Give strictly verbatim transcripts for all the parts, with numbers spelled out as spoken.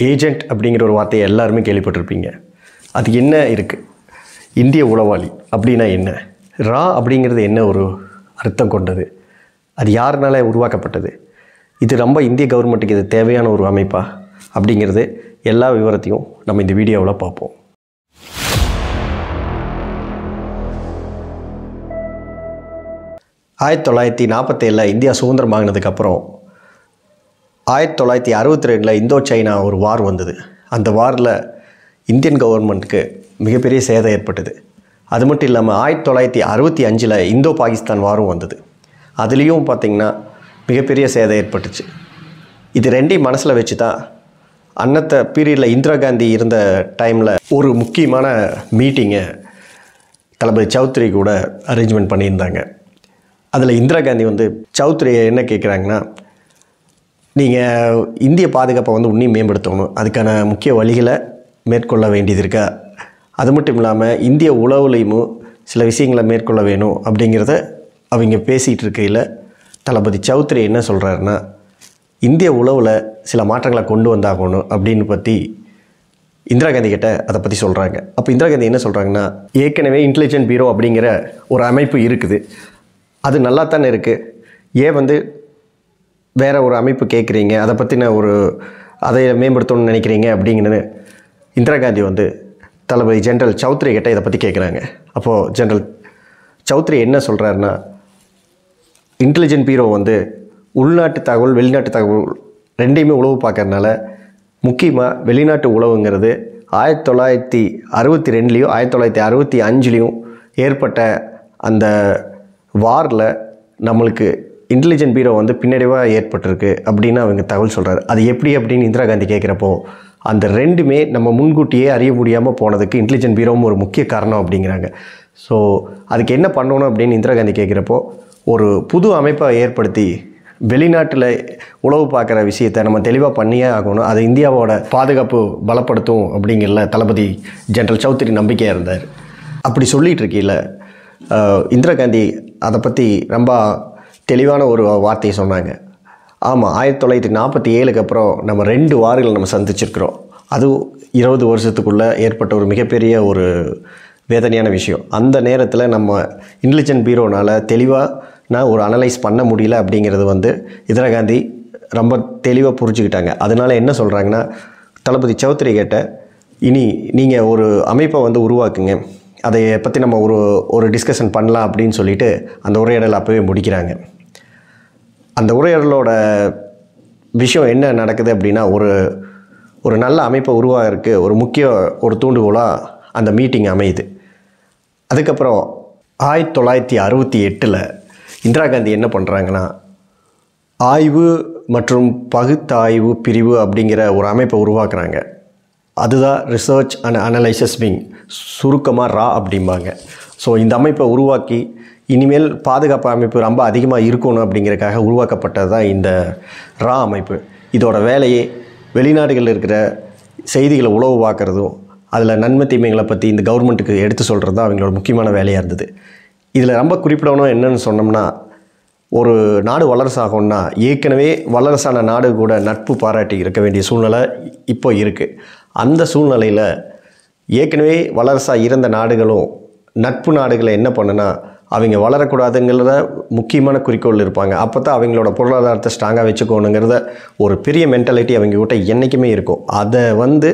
Agent அப்படிங்கிற ஒரு வார்த்தையை எல்லாருமே கேள்விப்பட்டிருப்பீங்க. அது என்ன இருக்குது? இந்திய உளவாளி அப்படின்னா என்ன? ரா அப்படிங்கிறது என்ன ஒரு அர்த்தம் கொண்டது? அது யாருனால உருவாக்கப்பட்டது? இது ரொம்ப இந்திய கவர்மெண்ட்டுக்கு இது தேவையான ஒரு அமைப்பா அப்படிங்கிறது எல்லா விவரத்தையும் நம்ம இந்த வீடியோவில் பார்ப்போம். ஆயிரத்தி தொள்ளாயிரத்தி நாற்பத்தேழில் இந்தியா சுதந்திரம் வாங்கினதுக்கப்புறம் ஆயிரத்தி தொள்ளாயிரத்தி அறுபத்தி ரெண்டில் இந்தோ சைனா ஒரு வார் வந்தது. அந்த வாரில் இந்தியன் கவர்மெண்ட்டுக்கு மிகப்பெரிய சேதம் ஏற்பட்டது. அது மட்டும் இல்லாமல் ஆயிரத்தி தொள்ளாயிரத்தி அறுபத்தி அஞ்சில் இந்தோ பாகிஸ்தான் வாரும் வந்தது. அதுலேயும் பார்த்திங்கன்னா மிகப்பெரிய சேதம் ஏற்பட்டுச்சு. இது ரெண்டையும் மனசில் வச்சு தான் அன்னத்த பீரியடில் இந்திரா காந்தி இருந்த டைமில் ஒரு முக்கியமான மீட்டிங்கை தளபதி சௌத்ரி கூட அரேஞ்ச்மெண்ட் பண்ணியிருந்தாங்க. அதில் இந்திரா காந்தி வந்து சௌத்ரியை என்ன கேட்குறாங்கன்னா, நீங்கள் இந்திய பாதுகாப்பை வந்து இன்னும் மேம்படுத்தணும், அதுக்கான முக்கிய வழிகளை மேற்கொள்ள வேண்டியது இருக்கா, அது மட்டும் இல்லாமல் இந்திய உளவுலையும் சில விஷயங்களை மேற்கொள்ள வேணும் அப்படிங்கிறத அவங்க பேசிகிட்டு இருக்கையில் தளபதி சௌத்ரி என்ன சொல்கிறாருன்னா, இந்திய உளவில் சில மாற்றங்களை கொண்டு வந்தாகணும் அப்படின்னு பற்றி இந்திரா காந்தி கிட்ட அதை பற்றி சொல்கிறாங்க. அப்போ இந்திரா காந்தி என்ன சொல்கிறாங்கன்னா, ஏற்கனவே இன்டெலிஜென்ட் பியூரோ அப்படிங்கிற ஒரு அமைப்பு இருக்குது, அது நல்லா தானே இருக்குது, ஏன் வந்து வேறு ஒரு அமைப்பு கேட்குறீங்க, அதை பற்றின ஒரு அதை மேம்படுத்தணும்னு நினைக்கிறீங்க அப்படிங்கிறது இந்திரா காந்தி வந்து தளபதி ஜென்ரல் சௌத்ரி கிட்ட இதை பற்றி கேட்குறாங்க. அப்போது ஜென்ரல் சௌத்ரி என்ன சொல்கிறாருன்னா, இன்டெலிஜென்ட் பியூரோ வந்து உள்நாட்டு தகவல் வெளிநாட்டு தகவல் ரெண்டையுமே உளவு பார்க்கறதுனால முக்கியமாக வெளிநாட்டு உளவுங்கிறது ஆயிரத்தி தொள்ளாயிரத்தி அறுபத்தி ரெண்டுலேயும் ஆயிரத்தி தொள்ளாயிரத்தி அறுபத்தி அஞ்சுலேயும் ஏற்பட்ட அந்த வாரில் நம்மளுக்கு இன்டெலிஜென்ட் பியூரோ வந்து பின்னடைவாக ஏற்பட்டிருக்கு அப்படின்னு அவங்க தகவல் சொல்கிறாரு. அது எப்படி அப்படின்னு இந்திரா காந்தி கேட்குறப்போ, அந்த ரெண்டுமே நம்ம முன்கூட்டியே அறிய முடியாமல் போனதுக்கு இன்டெலிஜென்ட் பியூரோவும் ஒரு முக்கிய காரணம் அப்படிங்கிறாங்க. ஸோ அதுக்கு என்ன பண்ணணும் அப்படின்னு இந்திரா காந்தி கேட்குறப்போ, ஒரு புது அமைப்பை ஏற்படுத்தி வெளிநாட்டில் உளவு பார்க்குற விஷயத்தை நம்ம தெளிவாக பண்ணியே ஆகணும், அது இந்தியாவோட பாதுகாப்பு பலப்படுத்தும் அப்படிங்கிற தளபதி ஜென்ரல் சௌத்ரி நம்பிக்கையாக இருந்தார். அப்படி சொல்லிகிட்டு இருக்கையில் இந்திரா காந்தி அதை பற்றி ரொம்ப தெளிவான ஒரு வார்த்தையை சொன்னாங்க. ஆமாம், ஆயிரத்தி தொள்ளாயிரத்தி நாற்பத்தி ஏழுக்கு அப்புறம் நம்ம ரெண்டு வாரங்களை நம்ம சந்திச்சிருக்கிறோம். அதுவும் இருபது வருஷத்துக்குள்ளே ஏற்பட்ட ஒரு மிகப்பெரிய ஒரு வேதனையான விஷயம். அந்த நேரத்தில் நம்ம இன்டெலிஜென்ட் பியூரோனால் தெளிவாக நான் ஒரு அனலைஸ் பண்ண முடியல அப்படிங்கிறது வந்து இந்திரா காந்தி ரொம்ப தெளிவாக புரிஞ்சுக்கிட்டாங்க. அதனால் என்ன சொல்கிறாங்கன்னா, தளபதி சௌத்ரி கேட்ட இனி நீங்கள் ஒரு அமைப்பை வந்து உருவாக்குங்க, அதை பற்றி நம்ம ஒரு ஒரு டிஸ்கஷன் பண்ணலாம் அப்படின்னு சொல்லிட்டு அந்த உரையாடல் அப்போவே முடிக்கிறாங்க. அந்த உரையாடலோட விஷயம் என்ன நடக்குது அப்படின்னா, ஒரு ஒரு நல்ல அமைப்பை உருவாகிறதுக்கு ஒரு முக்கிய ஒரு தூண்டுகோலாக அந்த மீட்டிங் அமையுது. அதுக்கப்புறம் ஆயிரத்தி தொள்ளாயிரத்தி அறுபத்தி எட்டில் இந்திரா காந்தி என்ன பண்ணுறாங்கன்னா, ஆய்வு மற்றும் பகுத்தாய்வு பிரிவு அப்படிங்கிற ஒரு அமைப்பை உருவாக்குறாங்க. அதுதான் ரிசர்ச் அண்ட் அனலைசிஸ் விங், சுருக்கமாக ரா அப்படிம்பாங்க. ஸோ இந்த அமைப்பை உருவாக்கி இனிமேல் பாதுகாப்பு அமைப்பு ரொம்ப அதிகமாக இருக்கணும் அப்படிங்கிறதுக்காக உருவாக்கப்பட்டது தான் இந்த ரா அமைப்பு. இதோட வேலையே வெளிநாடுகளில் இருக்கிற செய்திகளை உளவு பார்க்குறதும் அதில் நன்மை தீமைகளை பற்றி இந்த கவர்மெண்ட்டுக்கு எடுத்து சொல்கிறது தான் அவங்களோட முக்கியமான வேலையாக இருந்தது. இதில் ரொம்ப குறிப்பிடணும் என்னென்னு சொன்னோம்னா, ஒரு நாடு வல்லரசாகணும்னா ஏற்கனவே வல்லரசான நாடு கூட நட்பு பாராட்டி இருக்க வேண்டிய சூழ்நிலை இப்போ இருக்குது. அந்த சூழ்நிலையில் ஏற்கனவே வல்லரசாக இருந்த நாடுகளும் நட்பு நாடுகளை என்ன பண்ணுன்னா, அவங்க வளரக்கூடாதுங்கிறத முக்கியமான குறிக்கோள் இருப்பாங்க. அப்போ தான் அவங்களோட பொருளாதாரத்தை ஸ்ட்ராங்காக வச்சுக்கணுங்கிறத ஒரு பெரிய மென்டாலிட்டி அவங்க கிட்ட என்றைக்குமே இருக்கும். அதை வந்து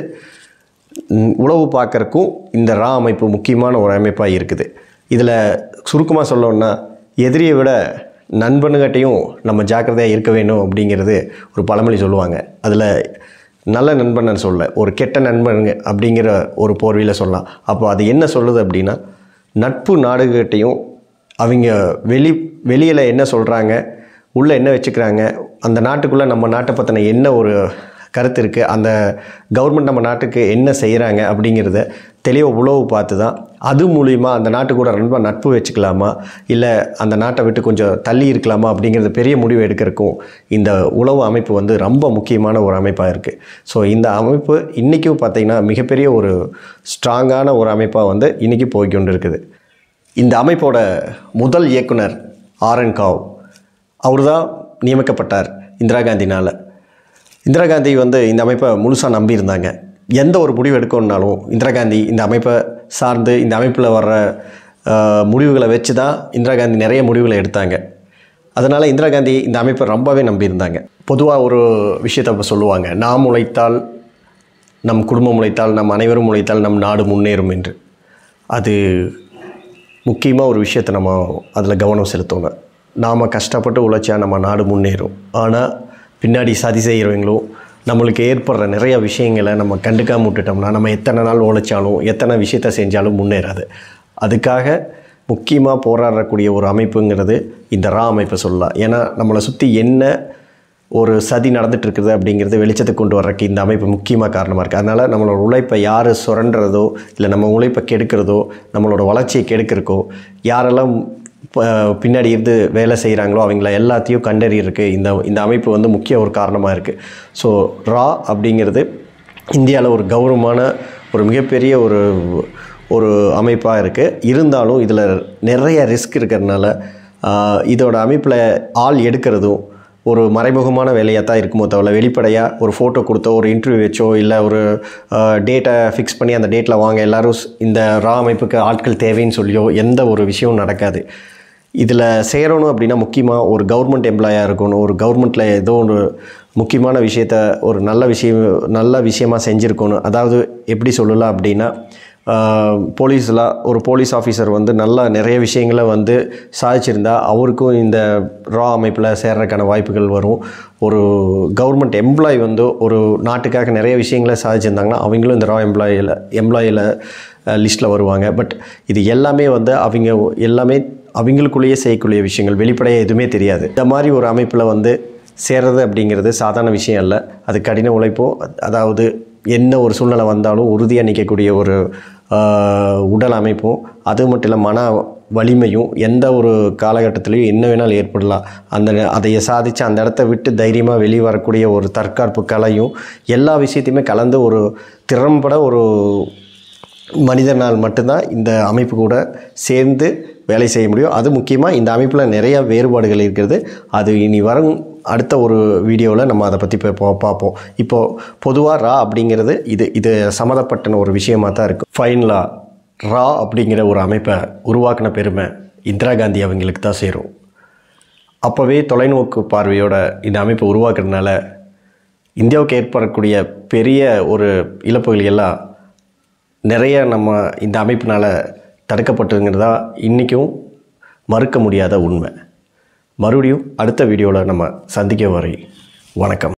உளவு பார்க்குறக்கும் இந்த ரா அமைப்பு முக்கியமான ஒரு அமைப்பாக இருக்குது. இதில் சுருக்கமாக சொல்லணுன்னா, எதிரியை விட நண்பனுகிட்டையும் நம்ம ஜாக்கிரதையாக இருக்க வேணும் அப்படிங்கிறது ஒரு பழமொழி சொல்லுவாங்க. அதில் நல்ல நண்பன் சொல்ல, ஒரு கெட்ட நண்பனுங்க அப்படிங்கிற ஒரு போர்வையில் சொல்லலாம். அப்போ அது என்ன சொல்லுது அப்படின்னா, நட்பு நாடுகிட்டையும் அவங்க வெளி வெளியில் என்ன சொல்கிறாங்க, உள்ளே என்ன வச்சுக்கிறாங்க, அந்த நாட்டுக்குள்ளே நம்ம நாட்டை பற்றின என்ன ஒரு கருத்து இருக்குது, அந்த கவர்மெண்ட் நம்ம நாட்டுக்கு என்ன செய்கிறாங்க அப்படிங்கிறத தெளிவாக உளவு பார்த்து தான் அது மூலிமா அந்த நாட்டு கூட ரொம்ப நட்பு வச்சுக்கலாமா, இல்லை அந்த நாட்டை விட்டு கொஞ்சம் தள்ளி இருக்கலாமா அப்படிங்கிறது பெரிய முடிவு எடுக்கிறதுக்கும் இந்த உளவு அமைப்பு வந்து ரொம்ப முக்கியமான ஒரு அமைப்பாக இருக்குது. ஸோ இந்த அமைப்பு இன்றைக்கும் பார்த்திங்கன்னா மிகப்பெரிய ஒரு ஸ்ட்ராங்கான ஒரு அமைப்பாக வந்து இன்றைக்கி போய்கொண்டு இருக்குது. இந்த அமைப்போட முதல் இயக்குனர் ஆர் என் காவ் அவர் தான் நியமிக்கப்பட்டார் இந்திரா காந்தினால். இந்திரா காந்தி வந்து இந்த அமைப்பை முழுசாக நம்பியிருந்தாங்க. எந்த ஒரு முடிவு எடுக்கணுன்னாலும் இந்திரா காந்தி இந்த அமைப்பை சார்ந்து இந்த அமைப்பில் வர்ற முடிவுகளை வச்சு தான் இந்திரா காந்தி நிறைய முடிவுகளை எடுத்தாங்க. அதனால் இந்திரா காந்தி இந்த அமைப்பை ரொம்பவே நம்பியிருந்தாங்க. பொதுவாக ஒரு விஷயத்தை இப்போ சொல்லுவாங்க, நாம் உழைத்தால் நம் குடும்பம் உழைத்தால் நம் அனைவரும் உழைத்தால் நம் நாடு முன்னேறும் என்று. அது முக்கியமாக ஒரு விஷயத்தை நம்ம அதில் கவனம் செலுத்தணும். நாம் கஷ்டப்பட்டு உழைச்சா நம்ம நாடு முன்னேறும். ஆனால் பின்னாடி சதி செய்கிறவங்களும் நம்மளுக்கு ஏற்படுற நிறைய விஷயங்களை நம்ம கண்டுக்காம விட்டுட்டோம்னா நம்ம எத்தனை நாள் உழைச்சாலும் எத்தனை விஷயத்தை செஞ்சாலும் முன்னேறாது. அதுக்காக முக்கியமாக போராடக்கூடிய ஒரு அமைப்புங்கிறது இந்த ரா அமைப்பை சொல்லலாம். ஏன்னா நம்மளை சுற்றி என்ன ஒரு சதி நடந்துகிட்ருக்குது அப்படிங்கிறது வெளிச்சத்துக்கு கொண்டு வர்றதுக்கு இந்த அமைப்பு முக்கியமாக காரணமாக இருக்குது. அதனால் நம்மளோட உழைப்பை யார் சுரண்டுறதோ இல்லை நம்ம உழைப்பை கெடுக்கிறதோ நம்மளோட வளர்ச்சியை கெடுக்கிறக்கோ யாரெல்லாம் பின்னாடி இருந்து வேலை செய்கிறாங்களோ அவங்கள எல்லாத்தையும் கண்டறியிருக்கு இந்த இந்த அமைப்பு வந்து முக்கிய ஒரு காரணமாக இருக்குது. ஸோ ரா அப்படிங்கிறது இந்தியாவில் ஒரு கௌரவமான ஒரு மிகப்பெரிய ஒரு ஒரு அமைப்பாக இருக்குது. இருந்தாலும் இதில் நிறைய ரிஸ்க் இருக்கிறதுனால இதோட அமைப்பில் ஆள் எடுக்கிறதும் ஒரு மறைமுகமான வேலையாக தான் இருக்குமோ தவிர வெளிப்படையாக ஒரு ஃபோட்டோ கொடுத்தோ ஒரு இன்டர்வியூ வச்சோ இல்லை ஒரு டேட்டை ஃபிக்ஸ் பண்ணி அந்த டேட்டில் வாங்க எல்லோரும் இந்த ரா அமைப்புக்கு ஆட்கள் தேவைன்னு சொல்லியோ எந்த ஒரு விஷயமும் நடக்காது. இதில் சேரணும் அப்படின்னா முக்கியமாக ஒரு கவர்மெண்ட் எம்ப்ளாயாக இருக்கணும். ஒரு கவர்மெண்ட்டில் ஏதோ ஒரு முக்கியமான விஷயத்த ஒரு நல்ல விஷயம் நல்ல விஷயமாக செஞ்சுருக்கணும். அதாவது எப்படி சொல்லலாம் அப்படின்னா போலீஸில் ஒரு போலீஸ் ஆஃபீஸர் வந்து நல்லா நிறைய விஷயங்களை வந்து சாதிச்சிருந்தா அவருக்கும் இந்த ரா அமைப்பில் சேர்றதுக்கான வாய்ப்புகள் வரும். ஒரு கவர்மெண்ட் எம்ப்ளாயி வந்து ஒரு நாட்டுக்காக நிறைய விஷயங்களை சாதிச்சிருந்தாங்கன்னா அவங்களும் இந்த ரா எம்ப்ளாயில் எம்ப்ளாயில் லிஸ்ட்டில் வருவாங்க. பட் இது எல்லாமே வந்து அவங்க எல்லாமே அவங்களுக்குள்ளேயே செய்யக்கூடிய விஷயங்கள், வெளிப்படையாக எதுவுமே தெரியாது. இந்த மாதிரி ஒரு அமைப்பில் வந்து சேர்றது அப்படிங்கிறது சாதாரண விஷயம் இல்லை. அது கடின உழைப்பும், அதாவது என்ன ஒரு சூழ்நிலை வந்தாலும் உறுதியாக நிற்கக்கூடிய ஒரு உடல் அமைப்பும், அது மட்டும் இல்லை மன வலிமையும் எந்த ஒரு காலகட்டத்திலையும் என்ன வேணாலும் ஏற்படலாம். அந்த அதை சாதித்து அந்த இடத்த விட்டு தைரியமாக வெளியே வரக்கூடிய ஒரு தற்காப்பு கலையும் எல்லா விஷயத்தையுமே கலந்து ஒரு திறம்பட ஒரு மனிதனால் மட்டும்தான் இந்த அமைப்பு கூட சேர்ந்து வேலை செய்ய முடியும். அது முக்கியமாக இந்த அமைப்பில் நிறைய வேறுபாடுகள் இருக்கிறது. அது இனி வரும் அடுத்த ஒரு வீடியோவில் நம்ம அதை பற்றி இப்போ பார்ப்போம். இப்போது பொதுவாக ரா அப்படிங்கிறது இது இது சம்மந்தப்பட்ட ஒரு விஷயமாக தான் இருக்குது. ஃபைனலாக ரா அப்படிங்கிற ஒரு அமைப்பை உருவாக்கின பெருமை இந்திரா காந்தி அவங்களுக்கு தான் சேரும். அப்போவே தொலைநோக்கு பார்வையோட இந்த அமைப்பை உருவாக்குறதுனால இந்தியாவுக்கு ஏற்படக்கூடிய பெரிய ஒரு இழப்புகள் எல்லாம் நிறைய நம்ம இந்த அமைப்பினால் தடுக்கப்பட்டதுங்கிறதா இன்றைக்கும் மறுக்க முடியாத உண்மை. மறுபடியும் அடுத்த வீடியோவில் நம்ம சந்திக்க வரை வணக்கம்.